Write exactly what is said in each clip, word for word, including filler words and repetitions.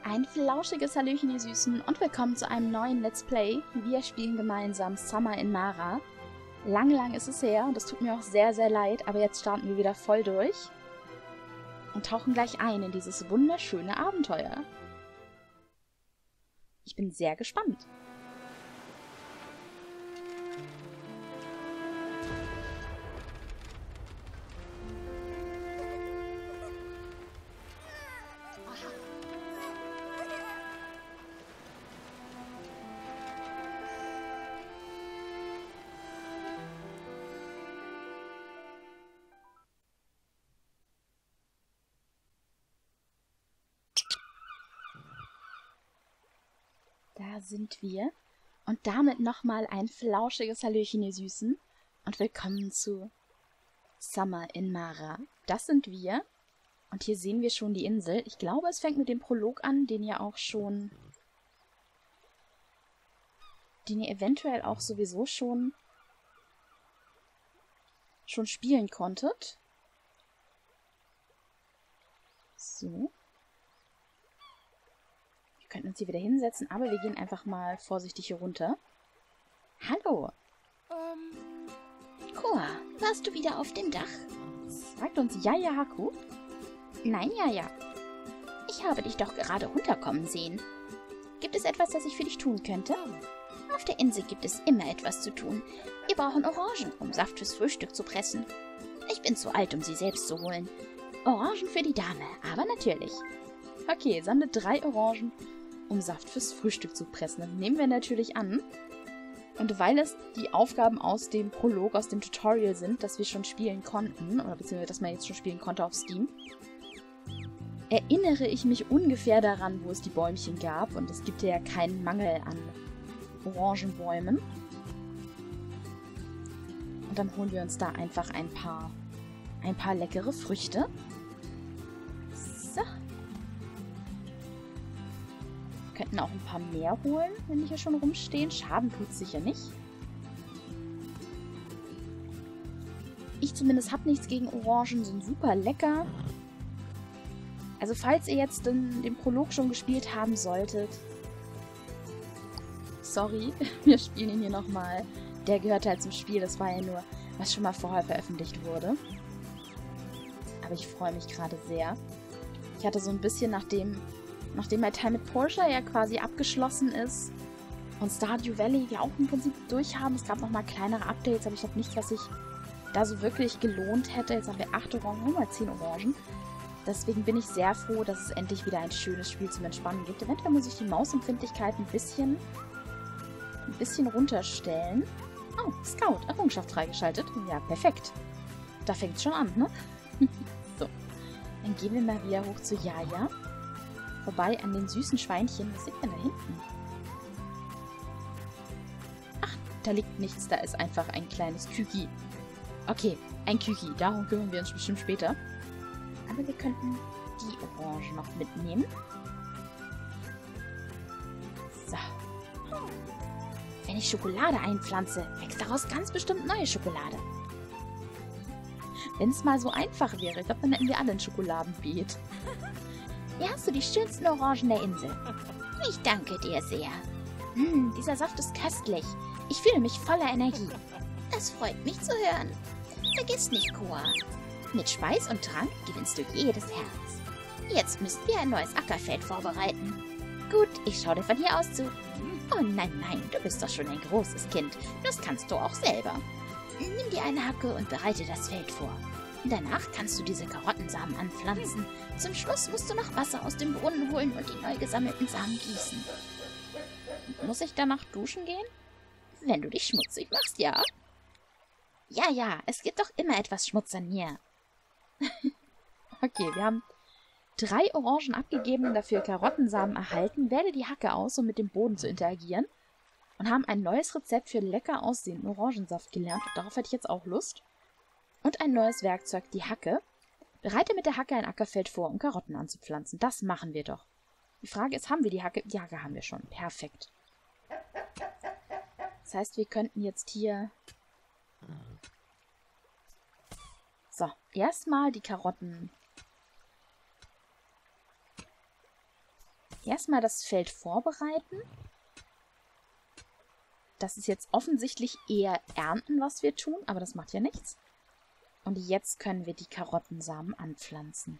Ein flauschiges Hallöchen, ihr Süßen, und willkommen zu einem neuen Let's Play. Wir spielen gemeinsam Summer in Mara. Lang, lang ist es her, und das tut mir auch sehr, sehr leid, aber jetzt starten wir wieder voll durch und tauchen gleich ein in dieses wunderschöne Abenteuer. Ich bin sehr gespannt. Da sind wir. Und damit nochmal ein flauschiges Hallöchen, ihr Süßen. Und willkommen zu Summer in Mara. Das sind wir. Und hier sehen wir schon die Insel. Ich glaube, es fängt mit dem Prolog an, den ihr auch schon... den ihr eventuell auch sowieso schon... schon spielen konntet. So. Wir könnten uns hier wieder hinsetzen, aber wir gehen einfach mal vorsichtig hier runter. Hallo. Ähm. Koa, warst du wieder auf dem Dach? Sagt uns Yaya Haku. Nein, Yaya. Ich habe dich doch gerade runterkommen sehen. Gibt es etwas, das ich für dich tun könnte? Auf der Insel gibt es immer etwas zu tun. Wir brauchen Orangen, um Saft fürs Frühstück zu pressen. Ich bin zu alt, um sie selbst zu holen. Orangen für die Dame, aber natürlich. Okay, sammle drei Orangen, um Saft fürs Frühstück zu pressen. Das nehmen wir natürlich an. Und weil es die Aufgaben aus dem Prolog, aus dem Tutorial sind, dass wir schon spielen konnten, oder beziehungsweise dass man jetzt schon spielen konnte auf Steam, erinnere ich mich ungefähr daran, wo es die Bäumchen gab. Und es gibt ja keinen Mangel an Orangenbäumen. Und dann holen wir uns da einfach ein paar, ein paar leckere Früchte. So. Wir könnten auch ein paar mehr holen, wenn die hier schon rumstehen. Schaden tut es sicher nicht. Ich zumindest habe nichts gegen Orangen, sind super lecker. Also falls ihr jetzt den, den Prolog schon gespielt haben solltet, sorry, wir spielen ihn hier nochmal. Der gehört halt zum Spiel, das war ja nur, was schon mal vorher veröffentlicht wurde. Aber ich freue mich gerade sehr. Ich hatte so ein bisschen, nachdem, nachdem mein Teil mit Portia ja quasi abgeschlossen ist und Stardew Valley wir auch im Prinzip durch haben, es gab nochmal kleinere Updates, aber ich glaube nicht, was sich da so wirklich gelohnt hätte. Jetzt haben wir acht Orangen, mal zehn Orangen. Deswegen bin ich sehr froh, dass es endlich wieder ein schönes Spiel zum Entspannen gibt. Eventuell muss ich die Mausempfindlichkeit ein bisschen, ein bisschen runterstellen. Oh, Scout, Errungenschaft freigeschaltet. Ja, perfekt. Da fängt es schon an, ne? So, dann gehen wir mal wieder hoch zu Yaya. Vorbei an den süßen Schweinchen. Was sieht denn da hinten? Ach, da liegt nichts. Da ist einfach ein kleines Küki. Okay, ein Küki. Darum kümmern wir uns bestimmt später. Aber wir könnten die Orange noch mitnehmen. So. Wenn ich Schokolade einpflanze, wächst daraus ganz bestimmt neue Schokolade. Wenn es mal so einfach wäre, ich glaube, dann hätten wir alle ein Schokoladenbeet. Hier hast du die schönsten Orangen der Insel. Ich danke dir sehr. Hm, dieser Saft ist köstlich. Ich fühle mich voller Energie. Das freut mich zu hören. Vergiss nicht, Koa. Mit Speis und Trank gewinnst du jedes Herz. Jetzt müssen wir ein neues Ackerfeld vorbereiten. Gut, ich schaue dir von hier aus zu. Oh nein, nein, du bist doch schon ein großes Kind. Das kannst du auch selber. Nimm dir eine Hacke und bereite das Feld vor. Danach kannst du diese Karottensamen anpflanzen. Zum Schluss musst du noch Wasser aus dem Brunnen holen und die neu gesammelten Samen gießen. Muss ich danach duschen gehen? Wenn du dich schmutzig machst, ja. Ja, ja, es gibt doch immer etwas Schmutz an mir. Okay, wir haben drei Orangen abgegeben, dafür Karottensamen erhalten, wähle die Hacke aus, um mit dem Boden zu interagieren und haben ein neues Rezept für lecker aussehenden Orangensaft gelernt. Und darauf hätte ich jetzt auch Lust. Und ein neues Werkzeug, die Hacke. Bereite mit der Hacke ein Ackerfeld vor, um Karotten anzupflanzen. Das machen wir doch. Die Frage ist, haben wir die Hacke? Die Hacke haben wir schon. Perfekt. Das heißt, wir könnten jetzt hier... So, erstmal die Karotten erstmal das Feld vorbereiten. Das ist jetzt offensichtlich eher ernten, was wir tun, aber das macht ja nichts. Und jetzt können wir die Karottensamen anpflanzen.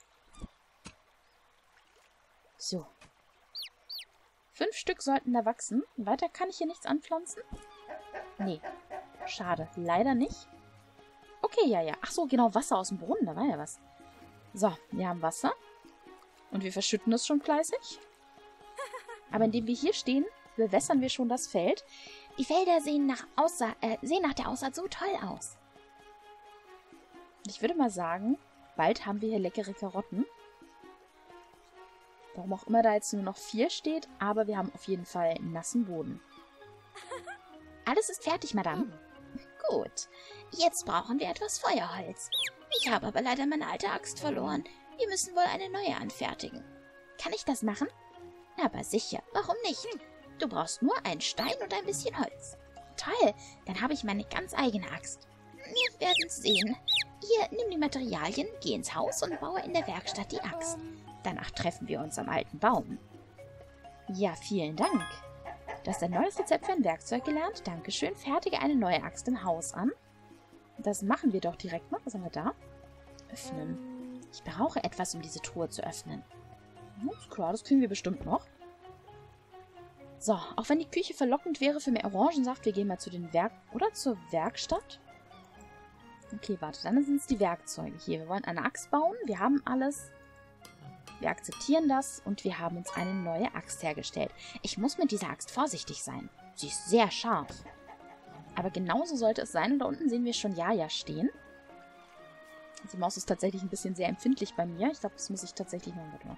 So. Fünf Stück sollten da wachsen. Weiter kann ich hier nichts anpflanzen? Nee. Schade. Leider nicht. Okay, ja, ja. Ach so, genau, Wasser aus dem Brunnen. Da war ja was. So, wir haben Wasser. Und wir verschütten es schon fleißig. Aber indem wir hier stehen, bewässern wir schon das Feld. Die Felder sehen nach, Aussa äh, sehen nach der Aussaat so toll aus. Ich würde mal sagen, bald haben wir hier leckere Karotten. Warum auch immer da jetzt nur noch vier steht, aber wir haben auf jeden Fall nassen Boden. Alles ist fertig, Madame. Gut, jetzt brauchen wir etwas Feuerholz. Ich habe aber leider meine alte Axt verloren. Wir müssen wohl eine neue anfertigen. Kann ich das machen? Aber sicher, warum nicht? Du brauchst nur einen Stein und ein bisschen Holz. Toll, dann habe ich meine ganz eigene Axt. Wir werden sehen. Hier, nimm die Materialien, geh ins Haus und baue in der Werkstatt die Axt. Danach treffen wir uns am alten Baum. Ja, vielen Dank. Du hast ein neues Rezept für ein Werkzeug gelernt. Dankeschön. Fertige eine neue Axt im Haus an. Das machen wir doch direkt mal. Was haben wir da? Öffnen. Ich brauche etwas, um diese Truhe zu öffnen. Ist klar, das kriegen wir bestimmt noch. So, auch wenn die Küche verlockend wäre für mehr Orangensaft, wir gehen mal zu den Werk... oder zur Werkstatt. Okay, warte, dann sind es die Werkzeuge hier. Wir wollen eine Axt bauen. Wir haben alles... Wir akzeptieren das und wir haben uns eine neue Axt hergestellt. Ich muss mit dieser Axt vorsichtig sein. Sie ist sehr scharf. Aber genauso sollte es sein. Und da unten sehen wir schon Jaja stehen. Die Maus ist tatsächlich ein bisschen sehr empfindlich bei mir. Ich glaube, das muss ich tatsächlich noch gut machen.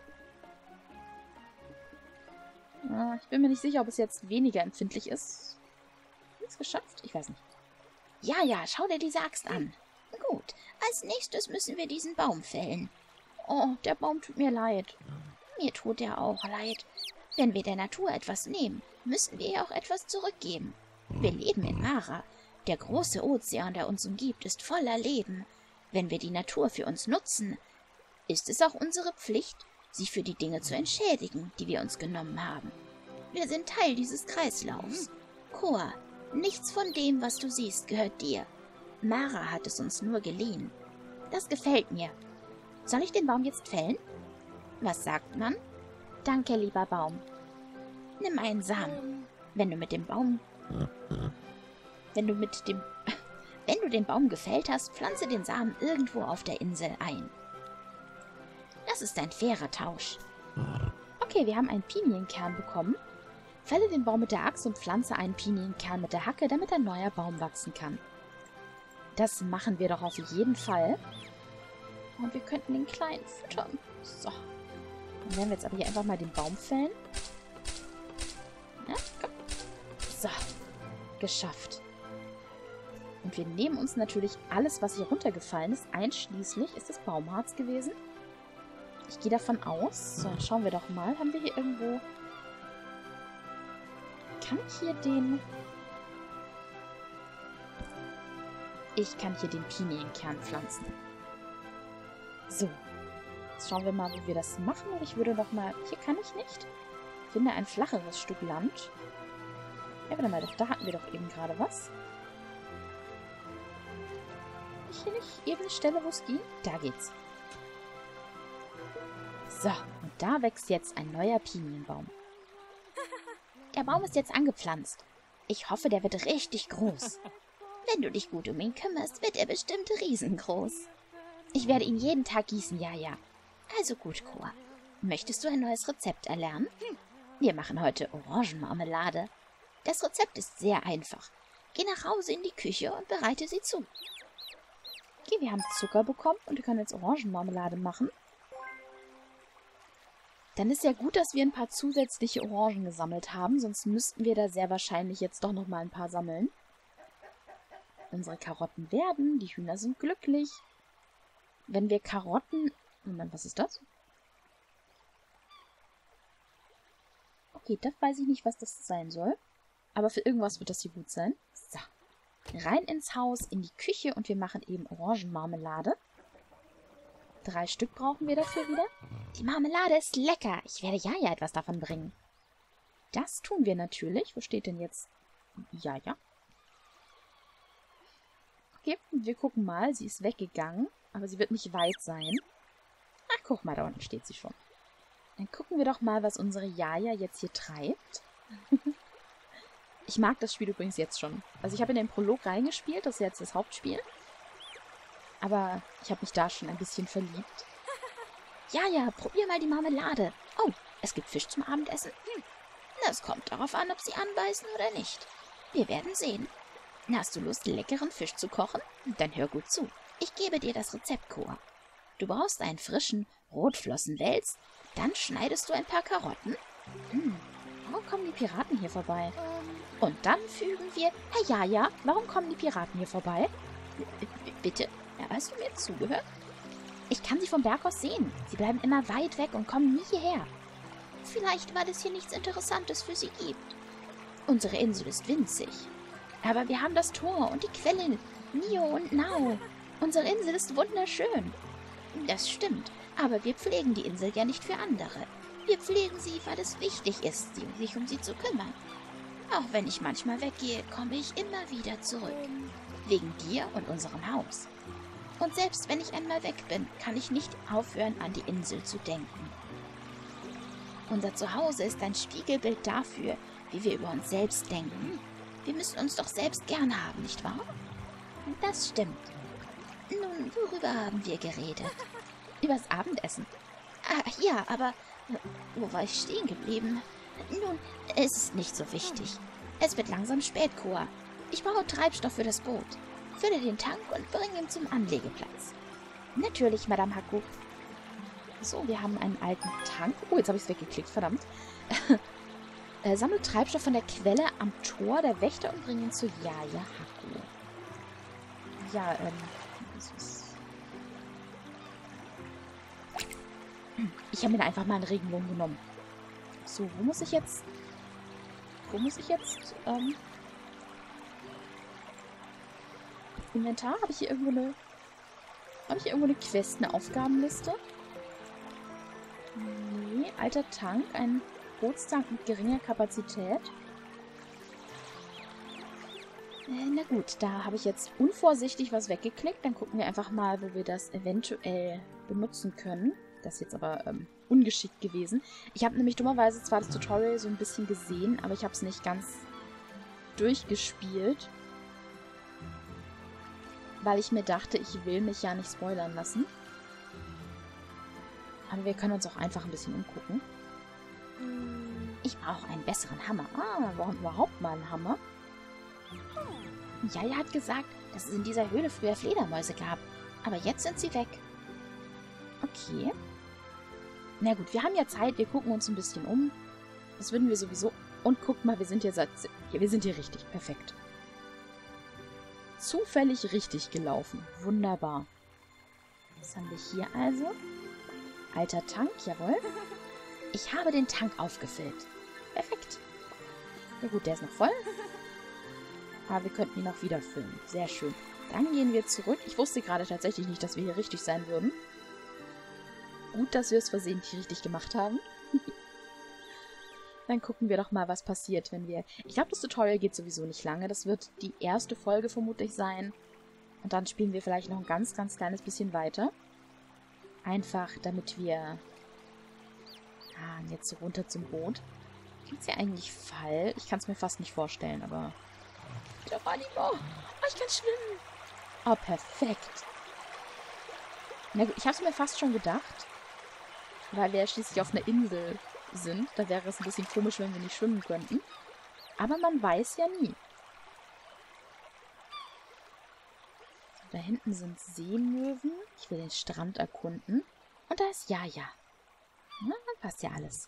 Ah, ich bin mir nicht sicher, ob es jetzt weniger empfindlich ist. Habe ich es geschafft? Ich weiß nicht. Jaja, schau dir diese Axt an. Gut, als nächstes müssen wir diesen Baum fällen. Oh, der Baum tut mir leid. Mir tut er auch leid. Wenn wir der Natur etwas nehmen, müssen wir ihr auch etwas zurückgeben. Wir leben in Mara. Der große Ozean, der uns umgibt, ist voller Leben. Wenn wir die Natur für uns nutzen, ist es auch unsere Pflicht, sie für die Dinge zu entschädigen, die wir uns genommen haben. Wir sind Teil dieses Kreislaufs. Koa, nichts von dem, was du siehst, gehört dir. Mara hat es uns nur geliehen. Das gefällt mir. Soll ich den Baum jetzt fällen? Was sagt man? Danke, lieber Baum. Nimm einen Samen. Wenn du mit dem Baum... Wenn du mit dem... Wenn du den Baum gefällt hast, pflanze den Samen irgendwo auf der Insel ein. Das ist ein fairer Tausch. Okay, wir haben einen Pinienkern bekommen. Fälle den Baum mit der Axt und pflanze einen Pinienkern mit der Hacke, damit ein neuer Baum wachsen kann. Das machen wir doch auf jeden Fall. Und wir könnten den Kleinen füttern. So. Dann werden wir jetzt aber hier einfach mal den Baum fällen. Ja, komm. So. Geschafft. Und wir nehmen uns natürlich alles, was hier runtergefallen ist. Einschließlich ist das Baumharz gewesen. Ich gehe davon aus. So, dann schauen wir doch mal. Haben wir hier irgendwo... Kann ich hier den... Ich kann hier den Pinienkern pflanzen. So. Jetzt schauen wir mal, wo wir das machen. Und ich würde doch mal... Hier kann ich nicht. Finde ein flacheres Stück Land. Ja, warte mal. Doch, da hatten wir doch eben gerade was. Ich hier nicht eben eine Stelle, wo es ging? Da geht's. So, und da wächst jetzt ein neuer Pinienbaum. Der Baum ist jetzt angepflanzt. Ich hoffe, der wird richtig groß. Wenn du dich gut um ihn kümmerst, wird er bestimmt riesengroß. Ich werde ihn jeden Tag gießen, ja, ja. Also gut, Koa. Möchtest du ein neues Rezept erlernen? Wir machen heute Orangenmarmelade. Das Rezept ist sehr einfach. Geh nach Hause in die Küche und bereite sie zu. Okay, wir haben Zucker bekommen und wir können jetzt Orangenmarmelade machen. Dann ist ja gut, dass wir ein paar zusätzliche Orangen gesammelt haben, sonst müssten wir da sehr wahrscheinlich jetzt doch noch mal ein paar sammeln. Unsere Karotten werden, die Hühner sind glücklich. Wenn wir Karotten... Moment, was ist das? Okay, das weiß ich nicht, was das sein soll. Aber für irgendwas wird das hier gut sein. So. Rein ins Haus, in die Küche und wir machen eben Orangenmarmelade. Drei Stück brauchen wir dafür wieder. Die Marmelade ist lecker. Ich werde Jaja etwas davon bringen. Das tun wir natürlich. Wo steht denn jetzt Jaja? Okay, wir gucken mal. Sie ist weggegangen, aber sie wird nicht weit sein. Ach, guck mal, da unten steht sie schon. Dann gucken wir doch mal, was unsere Jaja jetzt hier treibt. Ich mag das Spiel übrigens jetzt schon. Also ich habe in den Prolog reingespielt, das ist jetzt das Hauptspiel. Aber ich habe mich da schon ein bisschen verliebt. Jaja, probier mal die Marmelade. Oh, es gibt Fisch zum Abendessen. Hm. Das kommt darauf an, ob sie anbeißen oder nicht. Wir werden sehen. Hast du Lust, leckeren Fisch zu kochen? Dann hör gut zu. Ich gebe dir das Rezept, Koa. Du brauchst einen frischen Rotflossenwels, dann schneidest du ein paar Karotten. Hm, warum kommen die Piraten hier vorbei? Und dann fügen wir... Herr Jaja, warum kommen die Piraten hier vorbei? B bitte? Ja, hast du mir zugehört? Ich kann sie vom Berg aus sehen. Sie bleiben immer weit weg und kommen nie hierher. Vielleicht, weil es hier nichts Interessantes für sie gibt. Unsere Insel ist winzig. Aber wir haben das Tor und die Quelle, Nio und Nao. Unsere Insel ist wunderschön. Das stimmt, aber wir pflegen die Insel ja nicht für andere. Wir pflegen sie, weil es wichtig ist, sich um sie zu kümmern. Auch wenn ich manchmal weggehe, komme ich immer wieder zurück. Wegen dir und unserem Haus. Und selbst wenn ich einmal weg bin, kann ich nicht aufhören, an die Insel zu denken. Unser Zuhause ist ein Spiegelbild dafür, wie wir über uns selbst denken. Wir müssen uns doch selbst gern haben, nicht wahr? Das stimmt. Nun, worüber haben wir geredet? Übers Abendessen. Ah, ja, aber wo war ich stehen geblieben? Nun, es ist nicht so wichtig. Es wird langsam spät, Koa. Ich brauche Treibstoff für das Boot. Fülle den Tank und bring ihn zum Anlegeplatz. Natürlich, Madame Haku. So, wir haben einen alten Tank. Oh, jetzt habe ich es weggeklickt, verdammt. äh, sammle Treibstoff von der Quelle am Tor der Wächter und bring ihn zu Jaja Haku. Ja, ähm... Das ist... Ich habe mir da einfach mal einen Regenwurm genommen. So, wo muss ich jetzt... Wo muss ich jetzt, ähm... Inventar? Habe ich hier irgendwo eine... Habe ich hier irgendwo eine Quest, eine Aufgabenliste? Nee, alter Tank, ein Bootstank mit geringer Kapazität. Äh, na gut, da habe ich jetzt unvorsichtig was weggeklickt. Dann gucken wir einfach mal, wo wir das eventuell benutzen können. Das ist jetzt aber ähm, ungeschickt gewesen. Ich habe nämlich dummerweise zwar das Tutorial so ein bisschen gesehen, aber ich habe es nicht ganz durchgespielt. Weil ich mir dachte, ich will mich ja nicht spoilern lassen. Aber wir können uns auch einfach ein bisschen umgucken. Ich brauche einen besseren Hammer. Ah, warum überhaupt mal einen Hammer? Jaja hat gesagt, dass es in dieser Höhle früher Fledermäuse gab. Aber jetzt sind sie weg. Okay. Na gut, wir haben ja Zeit. Wir gucken uns ein bisschen um. Das würden wir sowieso... Und guck mal, wir sind hier seit... Ja, wir sind hier richtig. Perfekt. Zufällig richtig gelaufen. Wunderbar. Was haben wir hier also? Alter Tank, jawohl. Ich habe den Tank aufgefüllt. Perfekt. Ja gut, der ist noch voll. Aber wir könnten ihn auch wieder füllen. Sehr schön. Dann gehen wir zurück. Ich wusste gerade tatsächlich nicht, dass wir hier richtig sein würden. Gut, dass wir es versehentlich richtig gemacht haben. Dann gucken wir doch mal, was passiert, wenn wir... Ich glaube, das Tutorial geht sowieso nicht lange. Das wird die erste Folge vermutlich sein. Und dann spielen wir vielleicht noch ein ganz, ganz kleines bisschen weiter. Einfach, damit wir... Ah, jetzt so runter zum Boot. Gibt es hier eigentlich Fall? Ich kann es mir fast nicht vorstellen, aber... Geronimo! Oh, ich kann schwimmen! Oh, perfekt. Na gut, ich habe es mir fast schon gedacht. Weil wir ja schließlich auf einer Insel sind. Da wäre es ein bisschen komisch, wenn wir nicht schwimmen könnten. Aber man weiß ja nie. Da hinten sind Seemöwen. Ich will den Strand erkunden. Und da ist Jaja. Na, dann passt ja alles.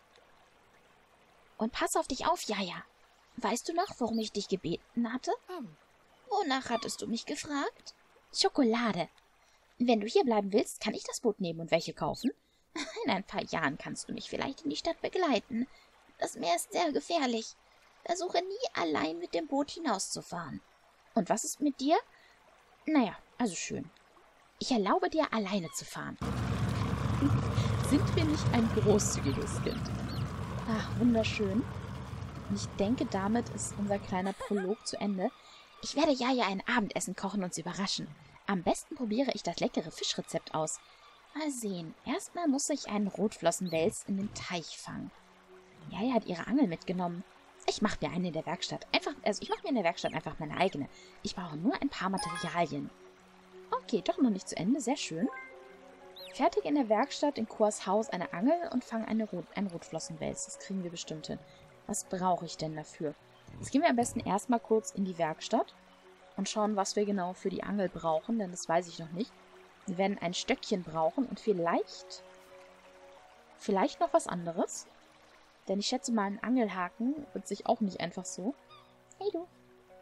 Und pass auf dich auf, Jaja. Weißt du noch, warum ich dich gebeten hatte? Hm. Wonach hattest du mich gefragt? Schokolade. Wenn du hier bleiben willst, kann ich das Boot nehmen und welche kaufen. In ein paar Jahren kannst du mich vielleicht in die Stadt begleiten. Das Meer ist sehr gefährlich. Versuche nie allein mit dem Boot hinauszufahren. Und was ist mit dir? Naja, also schön. Ich erlaube dir, alleine zu fahren. Sind wir nicht ein großzügiges Kind? Ach, wunderschön. Und ich denke, damit ist unser kleiner Prolog zu Ende. Ich werde Jaja ein Abendessen kochen und sie überraschen. Am besten probiere ich das leckere Fischrezept aus. Mal sehen. Erstmal muss ich einen Rotflossenwels in den Teich fangen. Jaja hat ihre Angel mitgenommen. Ich mache mir eine in der Werkstatt. Einfach, also ich mache mir in der Werkstatt einfach meine eigene. Ich brauche nur ein paar Materialien. Okay, doch noch nicht zu Ende. Sehr schön. Fertig in der Werkstatt in Kors Haus eine Angel und fange eine Rot, einen Rotflossenwels. Das kriegen wir bestimmt hin. Was brauche ich denn dafür? Jetzt gehen wir am besten erstmal kurz in die Werkstatt und schauen, was wir genau für die Angel brauchen, denn das weiß ich noch nicht. Wir werden ein Stöckchen brauchen und vielleicht, vielleicht noch was anderes. Denn ich schätze mal, ein Angelhaken wird sich auch nicht einfach so. Hey du.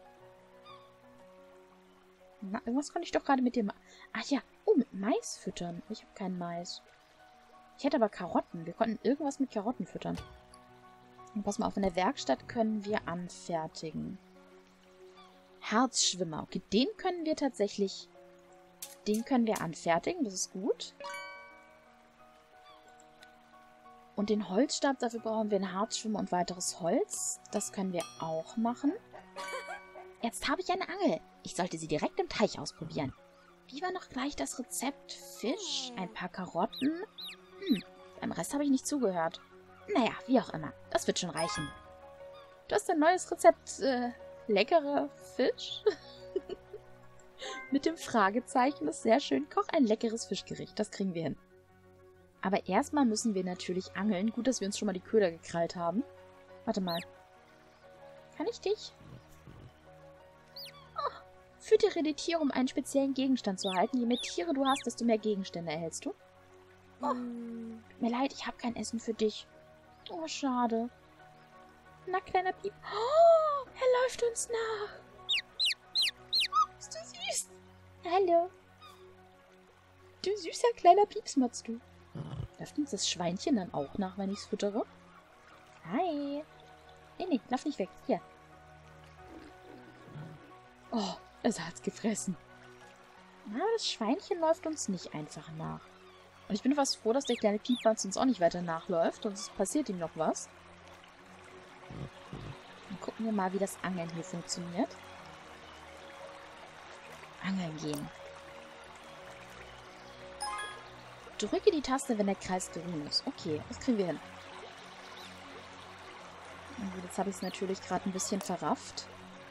Na, irgendwas konnte ich doch gerade mit dem... Ach ja, oh, mit Mais füttern. Ich habe keinen Mais. Ich hätte aber Karotten. Wir konnten irgendwas mit Karotten füttern. Und pass mal auf, in der Werkstatt können wir anfertigen. Herzschwimmer. Okay, den können wir tatsächlich... Den können wir anfertigen. Das ist gut. Und den Holzstab, dafür brauchen wir einen Herzschwimmer und weiteres Holz. Das können wir auch machen. Jetzt habe ich eine Angel. Ich sollte sie direkt im Teich ausprobieren. Wie war noch gleich das Rezept? Fisch, ein paar Karotten. Hm, beim Rest habe ich nicht zugehört. Naja, wie auch immer. Das wird schon reichen. Du hast ein neues Rezept. Äh, leckerer Fisch? Mit dem Fragezeichen. Das ist sehr schön. Koch ein leckeres Fischgericht. Das kriegen wir hin. Aber erstmal müssen wir natürlich angeln. Gut, dass wir uns schon mal die Köder gekrallt haben. Warte mal. Kann ich dich? Oh, füttere die Tiere, um einen speziellen Gegenstand zu erhalten. Je mehr Tiere du hast, desto mehr Gegenstände erhältst du. Oh, tut mir leid, ich habe kein Essen für dich. Oh, schade. Na, kleiner Piep. Oh, er läuft uns nach. Bist du süß? Hallo. Du süßer kleiner Piepsmatz, du. Läuft uns das Schweinchen dann auch nach, wenn ich es füttere? Hi. Nee, nee, lauf nicht weg. Hier. Oh, es hat's gefressen. Na, das Schweinchen läuft uns nicht einfach nach. Und ich bin fast froh, dass der kleine Piepwanz uns auch nicht weiter nachläuft, sonst passiert ihm noch was. Dann gucken wir mal, wie das Angeln hier funktioniert. Angeln gehen. Drücke die Taste, wenn der Kreis grün ist. Okay, das kriegen wir hin. Gut, jetzt habe ich es natürlich gerade ein bisschen verrafft.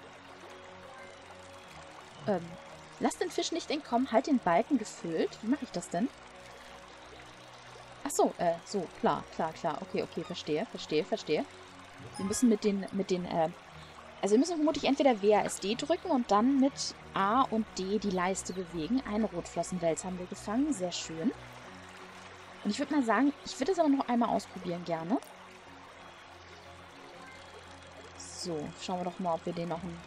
Ähm, lass den Fisch nicht entkommen, halt den Balken gefüllt. Wie mache ich das denn? Ach so, äh, so, klar, klar, klar. Okay, okay, verstehe, verstehe, verstehe. Wir müssen mit den, mit den, äh, also wir müssen vermutlich entweder W A S D drücken und dann mit A und D die Leiste bewegen. Einen Rotflossenwels haben wir gefangen, sehr schön. Und ich würde mal sagen, ich würde es aber noch einmal ausprobieren gerne. So, schauen wir doch mal, ob wir den noch... Ein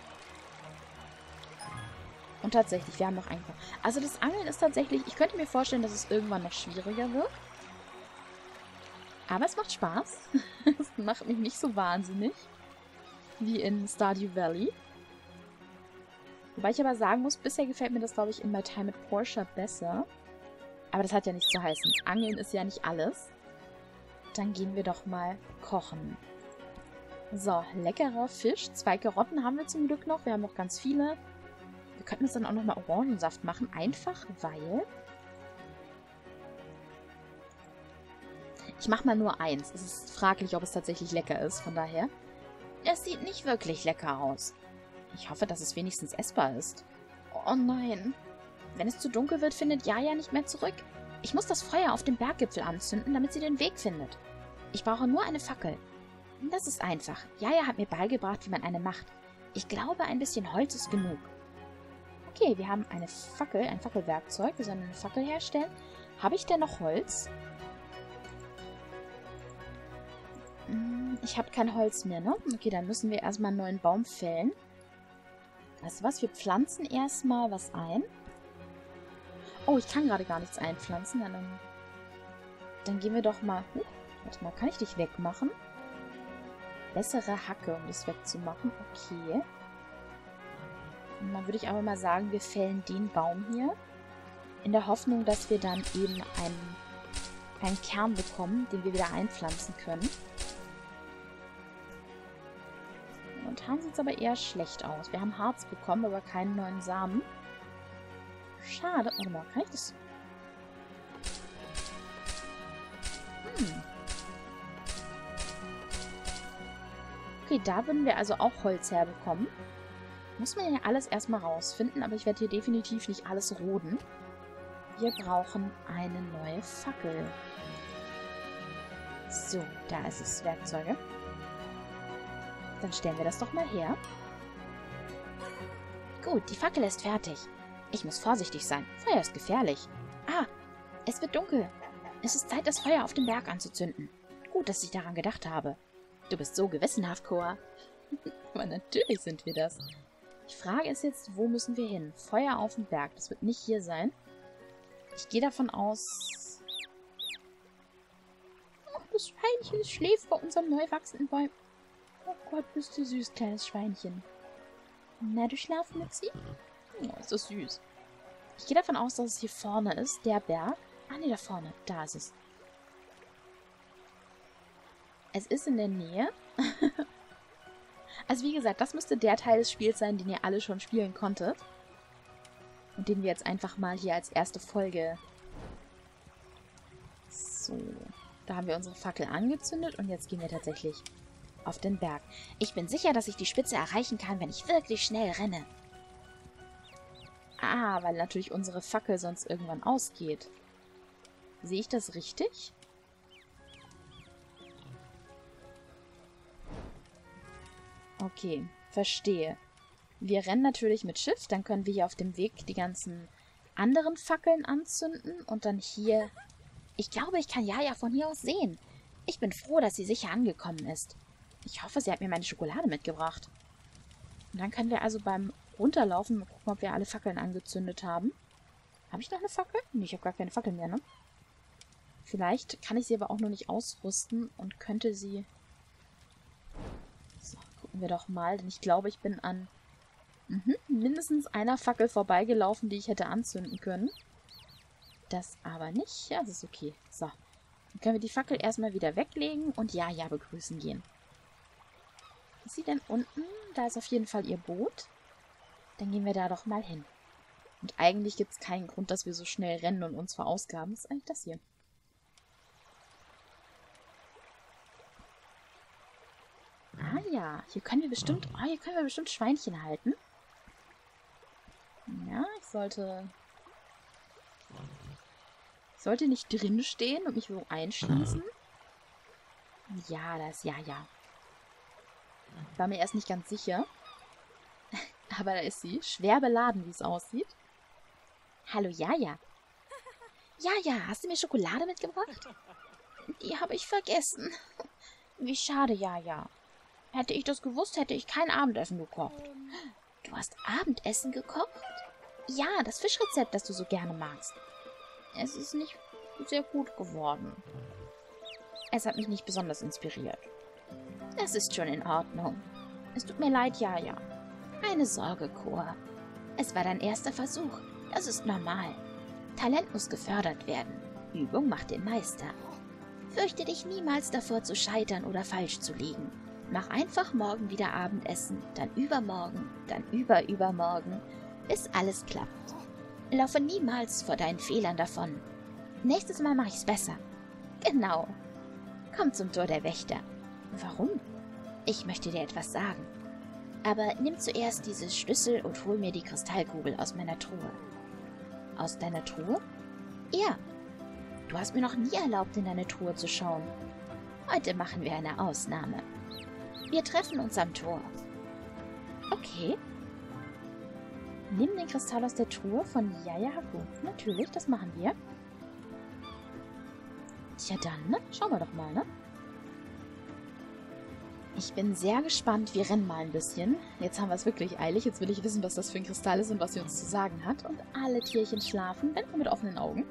Und tatsächlich, wir haben noch einen... Also das Angeln ist tatsächlich... Ich könnte mir vorstellen, dass es irgendwann noch schwieriger wird. Aber es macht Spaß. Es macht mich nicht so wahnsinnig wie in Stardew Valley. Wobei ich aber sagen muss, bisher gefällt mir das, glaube ich, in My Time at Portia besser. Aber das hat ja nichts zu heißen. Angeln ist ja nicht alles. Dann gehen wir doch mal kochen. So, leckerer Fisch. Zwei Karotten haben wir zum Glück noch. Wir haben noch ganz viele. Wir könnten uns dann auch nochmal Orangensaft machen. Einfach, weil... Ich mache mal nur eins. Es ist fraglich, ob es tatsächlich lecker ist. Von daher... Es sieht nicht wirklich lecker aus. Ich hoffe, dass es wenigstens essbar ist. Oh nein. Wenn es zu dunkel wird, findet Jaja nicht mehr zurück. Ich muss das Feuer auf dem Berggipfel anzünden, damit sie den Weg findet. Ich brauche nur eine Fackel. Das ist einfach. Jaja hat mir beigebracht, wie man eine macht. Ich glaube, ein bisschen Holz ist genug. Okay, wir haben eine Fackel, ein Fackelwerkzeug. Wir sollen eine Fackel herstellen. Habe ich denn noch Holz? Ich habe kein Holz mehr, ne? Okay, dann müssen wir erstmal einen neuen Baum fällen. Weißt du was? Wir pflanzen erstmal was ein. Oh, ich kann gerade gar nichts einpflanzen. Dann, dann gehen wir doch mal... Huh, warte mal, kann ich dich wegmachen? Bessere Hacke, um das wegzumachen. Okay. Und dann würde ich aber mal sagen, wir fällen den Baum hier. In der Hoffnung, dass wir dann eben einen, einen Kern bekommen, den wir wieder einpflanzen können. Momentan sieht es aber eher schlecht aus. Wir haben Harz bekommen, aber keinen neuen Samen. Schade. Warte mal, kann ich das... Hm. Okay, da würden wir also auch Holz herbekommen. Muss man ja alles erstmal rausfinden, aber ich werde hier definitiv nicht alles roden. Wir brauchen eine neue Fackel. So, da ist es, Werkzeuge. Dann stellen wir das doch mal her. Gut, die Fackel ist fertig. Ich muss vorsichtig sein. Feuer ist gefährlich. Ah, es wird dunkel. Es ist Zeit, das Feuer auf dem Berg anzuzünden. Gut, dass ich daran gedacht habe. Du bist so gewissenhaft, Koa. Aber natürlich sind wir das. Die Frage ist jetzt, wo müssen wir hin? Feuer auf dem Berg. Das wird nicht hier sein. Ich gehe davon aus... Ach, das Schweinchen schläft bei unserem neu wachsenden Bäumen. Oh Gott, bist du süß, kleines Schweinchen. Na, du Schlafmützi? Oh, ist das süß. Ich gehe davon aus, dass es hier vorne ist, der Berg. Ah, ne, da vorne. Da ist es. Es ist in der Nähe. Also wie gesagt, das müsste der Teil des Spiels sein, den ihr alle schon spielen konntet. Und den wir jetzt einfach mal hier als erste Folge... So. Da haben wir unsere Fackel angezündet und jetzt gehen wir tatsächlich auf den Berg. Ich bin sicher, dass ich die Spitze erreichen kann, wenn ich wirklich schnell renne. Ah, weil natürlich unsere Fackel sonst irgendwann ausgeht. Sehe ich das richtig? Okay, verstehe. Wir rennen natürlich mit Schiff, dann können wir hier auf dem Weg die ganzen anderen Fackeln anzünden und dann hier... Ich glaube, ich kann Jaja von hier aus sehen. Ich bin froh, dass sie sicher angekommen ist. Ich hoffe, sie hat mir meine Schokolade mitgebracht. Und dann können wir also beim Runterlaufen mal gucken, ob wir alle Fackeln angezündet haben. Habe ich noch eine Fackel? Nee, ich habe gar keine Fackel mehr, ne? Vielleicht kann ich sie aber auch noch nicht ausrüsten und könnte sie... So, gucken wir doch mal, denn ich glaube, ich bin an mhm, mindestens einer Fackel vorbeigelaufen, die ich hätte anzünden können. Das aber nicht. Ja, das ist okay. So, dann können wir die Fackel erstmal wieder weglegen und Jaja begrüßen gehen. Ist sie denn unten? Da ist auf jeden Fall ihr Boot. Dann gehen wir da doch mal hin. Und eigentlich gibt es keinen Grund, dass wir so schnell rennen und uns verausgaben. Was ist eigentlich das hier? Ah ja, hier können wir bestimmt... Oh, hier können wir bestimmt Schweinchen halten. Ja, ich sollte... Ich sollte nicht drin stehen und mich so einschließen. Ja, das ist ja, ja. War mir erst nicht ganz sicher. Aber da ist sie. Schwer beladen, wie es aussieht. Hallo, Jaja. Jaja, hast du mir Schokolade mitgebracht? Die habe ich vergessen. Wie schade, Jaja. Hätte ich das gewusst, hätte ich kein Abendessen gekocht. Du hast Abendessen gekocht? Ja, das Fischrezept, das du so gerne magst. Es ist nicht sehr gut geworden. Es hat mich nicht besonders inspiriert. Das ist schon in Ordnung. Es tut mir leid, Jaja. Keine Sorge, Koa. Es war dein erster Versuch. Das ist normal. Talent muss gefördert werden. Übung macht den Meister. Fürchte dich niemals davor zu scheitern oder falsch zu liegen. Mach einfach morgen wieder Abendessen, dann übermorgen, dann überübermorgen, bis alles klappt. Laufe niemals vor deinen Fehlern davon. Nächstes Mal mache ich's besser. Genau. Komm zum Tor der Wächter. Warum? Ich möchte dir etwas sagen. Aber nimm zuerst diese Schlüssel und hol mir die Kristallkugel aus meiner Truhe. Aus deiner Truhe? Ja. Du hast mir noch nie erlaubt, in deine Truhe zu schauen. Heute machen wir eine Ausnahme. Wir treffen uns am Tor. Okay. Nimm den Kristall aus der Truhe von Jaja Haku. Natürlich, das machen wir. Tja, dann, ne? Schauen wir doch mal, ne? Ich bin sehr gespannt. Wir rennen mal ein bisschen. Jetzt haben wir es wirklich eilig. Jetzt will ich wissen, was das für ein Kristall ist und was sie uns zu sagen hat. Und alle Tierchen schlafen, wenn nur mit offenen Augen.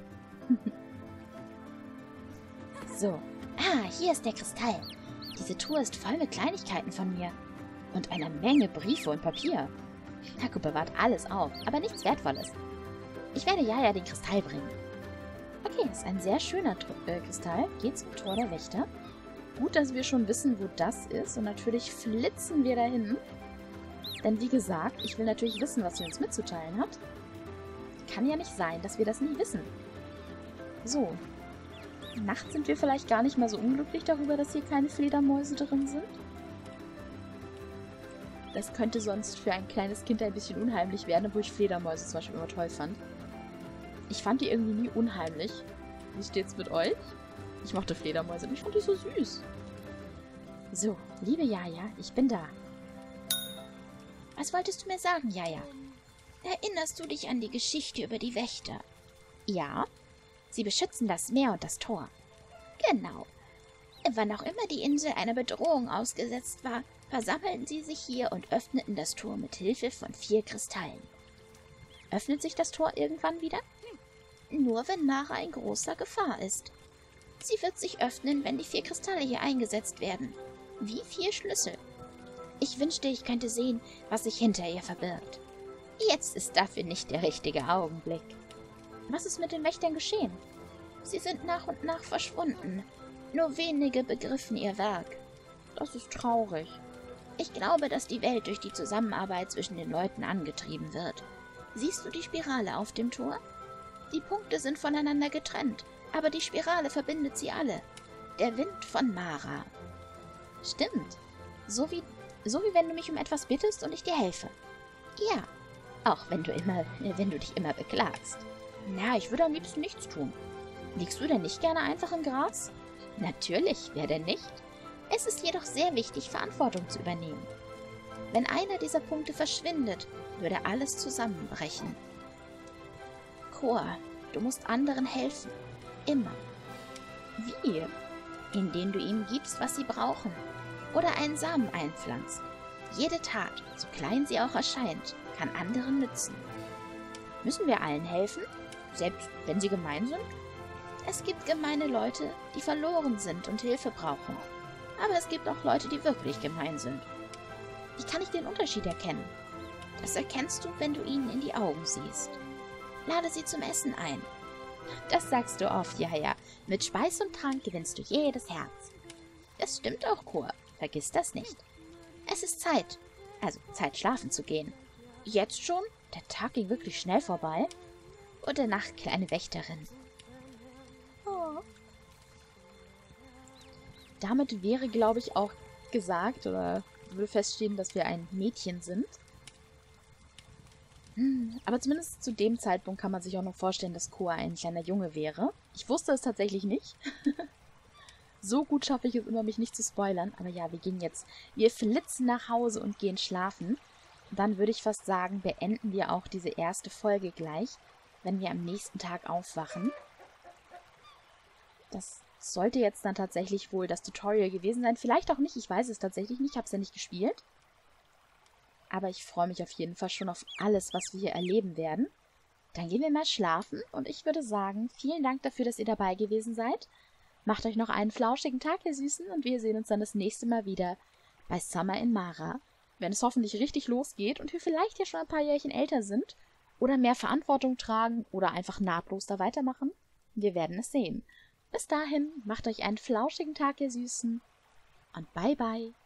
So. Ah, hier ist der Kristall. Diese Truhe ist voll mit Kleinigkeiten von mir. Und einer Menge Briefe und Papier. Haku bewahrt alles auf, aber nichts Wertvolles. Ich werde Jaja den Kristall bringen. Okay, ist ein sehr schöner äh, Kristall. Geht zum Tor der Wächter. Gut, dass wir schon wissen, wo das ist. Und natürlich flitzen wir dahin. Denn wie gesagt, ich will natürlich wissen, was sie uns mitzuteilen hat. Kann ja nicht sein, dass wir das nie wissen. So. Nachts sind wir vielleicht gar nicht mal so unglücklich darüber, dass hier keine Fledermäuse drin sind. Das könnte sonst für ein kleines Kind ein bisschen unheimlich werden, obwohl ich Fledermäuse zum Beispiel immer toll fand. Ich fand die irgendwie nie unheimlich. Wie steht's mit euch? Ich mochte Fledermäuse und ich fand die so süß. So, liebe Jaja, ich bin da. Was wolltest du mir sagen, Jaja? Erinnerst du dich an die Geschichte über die Wächter? Ja, sie beschützen das Meer und das Tor. Genau. Wann auch immer die Insel einer Bedrohung ausgesetzt war, versammelten sie sich hier und öffneten das Tor mit Hilfe von vier Kristallen. Öffnet sich das Tor irgendwann wieder? Nur wenn Mara in großer Gefahr ist. Sie wird sich öffnen, wenn die vier Kristalle hier eingesetzt werden. Wie vier Schlüssel. Ich wünschte, ich könnte sehen, was sich hinter ihr verbirgt. Jetzt ist dafür nicht der richtige Augenblick. Was ist mit den Wächtern geschehen? Sie sind nach und nach verschwunden. Nur wenige begriffen ihr Werk. Das ist traurig. Ich glaube, dass die Welt durch die Zusammenarbeit zwischen den Leuten angetrieben wird. Siehst du die Spirale auf dem Tor? Die Punkte sind voneinander getrennt, aber die Spirale verbindet sie alle. Der Wind von Mara. Stimmt. So wie, so wie wenn du mich um etwas bittest und ich dir helfe. Ja, auch wenn du immer, wenn du dich immer beklagst. Na, ich würde am liebsten nichts tun. Liegst du denn nicht gerne einfach im Gras? Natürlich, wer denn nicht? Es ist jedoch sehr wichtig, Verantwortung zu übernehmen. Wenn einer dieser Punkte verschwindet, würde alles zusammenbrechen. Chor, du musst anderen helfen. Immer. Wie? Indem du ihnen gibst, was sie brauchen. Oder einen Samen einpflanzt. Jede Tat, so klein sie auch erscheint, kann anderen nützen. Müssen wir allen helfen? Selbst wenn sie gemein sind? Es gibt gemeine Leute, die verloren sind und Hilfe brauchen. Aber es gibt auch Leute, die wirklich gemein sind. Wie kann ich den Unterschied erkennen? Das erkennst du, wenn du ihnen in die Augen siehst. Lade sie zum Essen ein. Das sagst du oft, Jaja. Mit Speis und Trank gewinnst du jedes Herz. Das stimmt auch, Chor. Vergiss das nicht. Es ist Zeit. Also Zeit, schlafen zu gehen. Jetzt schon? Der Tag ging wirklich schnell vorbei. Gute Nacht, kleine Wächterin. Oh. Damit wäre, glaube ich, auch gesagt, oder würde feststehen, dass wir ein Mädchen sind. Hm, aber zumindest zu dem Zeitpunkt kann man sich auch noch vorstellen, dass Koa ein kleiner Junge wäre. Ich wusste es tatsächlich nicht. So gut schaffe ich es immer, mich nicht zu spoilern. Aber ja, wir gehen jetzt, wir flitzen nach Hause und gehen schlafen. Dann würde ich fast sagen, beenden wir auch diese erste Folge gleich, wenn wir am nächsten Tag aufwachen. Das sollte jetzt dann tatsächlich wohl das Tutorial gewesen sein. Vielleicht auch nicht, ich weiß es tatsächlich nicht, ich habe es ja nicht gespielt. Aber ich freue mich auf jeden Fall schon auf alles, was wir hier erleben werden. Dann gehen wir mal schlafen und ich würde sagen, vielen Dank dafür, dass ihr dabei gewesen seid. Macht euch noch einen flauschigen Tag, ihr Süßen, und wir sehen uns dann das nächste Mal wieder bei Summer in Mara, wenn es hoffentlich richtig losgeht und wir vielleicht ja schon ein paar Jährchen älter sind oder mehr Verantwortung tragen oder einfach nahtlos da weitermachen. Wir werden es sehen. Bis dahin, macht euch einen flauschigen Tag, ihr Süßen, und bye bye.